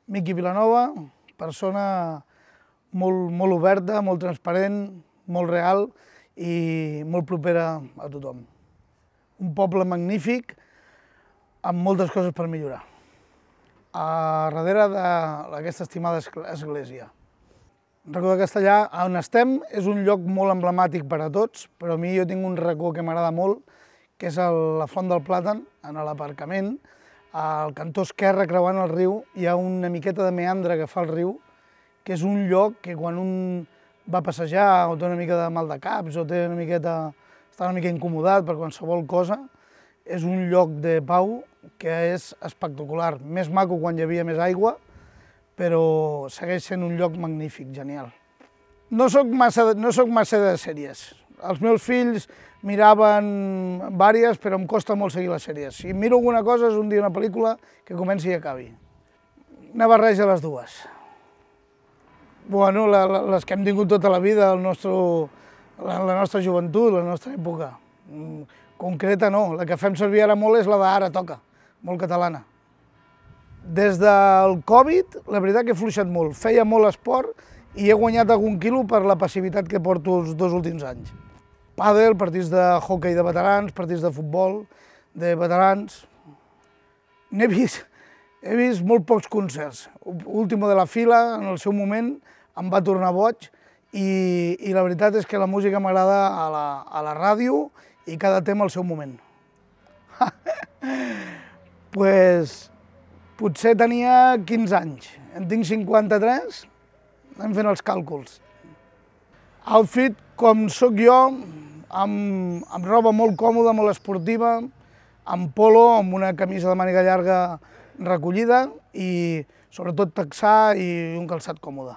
Miqui Vilanova, persona molt oberta, molt transparent, molt real i molt propera a tothom. Un poble magnífic amb moltes coses per millorar. A darrere d'aquesta estimada església. El racó de Castellar, on estem, és un lloc molt emblemàtic per a tots, però a mi jo tinc un racó que m'agrada molt, que és la Font del Plàtan, en l'aparcament. Al cantó esquerre, creuant el riu, hi ha una miqueta de meandre que fa el riu, que és un lloc que quan un va a passejar o té una mica de mal de caps o està una mica incomodat per qualsevol cosa, és un lloc de pau que és espectacular. Més maco quan hi havia més aigua, però segueix sent un lloc magnífic, genial. No soc massa de sèries. Els meus fills miraven vàries, però em costa molt seguir les sèries. Si miro alguna cosa és un dia una pel·lícula que comenci i acabi. Una barreja de les dues. Bueno, les que hem tingut tota la vida, la nostra joventut, la nostra època. Concreta no, la que fem servir ara molt és la d'Ara Toca, molt catalana. Des del Covid, la veritat que he fluixat molt. Feia molt esport i he guanyat algun quilo per la passivitat que porto els 2 últims anys. Pàdel, partits de hoquei de veterans, partits de futbol de veterans. He vist molt pocs concerts. Último de la fila, en el seu moment, em va tornar boig i la veritat és que la música m'agrada a la ràdio i cada tema al seu moment. Potser tenia 15 anys, en tinc 53, anem fent els càlculs. Outfit, com sóc jo, amb roba molt còmoda, molt esportiva, amb polo, amb una camisa de màniga llarga recollida i sobretot texà i un calçat còmode.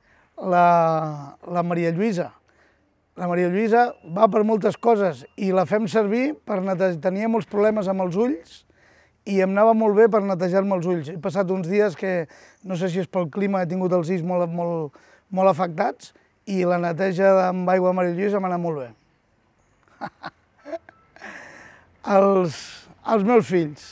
La Maria Lluïsa. La Maria Lluïsa va per moltes coses i la fem servir per netejar. Tenia molts problemes amb els ulls i em anava molt bé per netejar-me els ulls. He passat uns dies que, no sé si és pel clima, he tingut els ulls molt afectats i la neteja amb aigua de Maria Lluïsa m'ha anat molt bé. Els meus fills,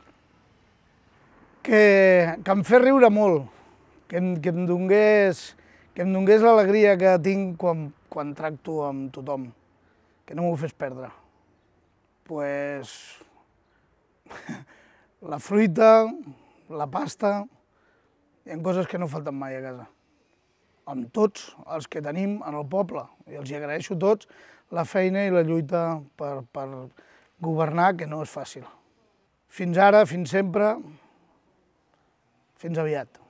que em fes riure molt, que em donés l'alegria que tinc quan tracto amb tothom, que no m'ho fes perdre. La fruita, la pasta, hi ha coses que no falten mai a casa. Amb tots els que tenim en el poble, i els agraeixo tots la feina i la lluita per governar, que no és fàcil. Fins ara, fins sempre, fins aviat.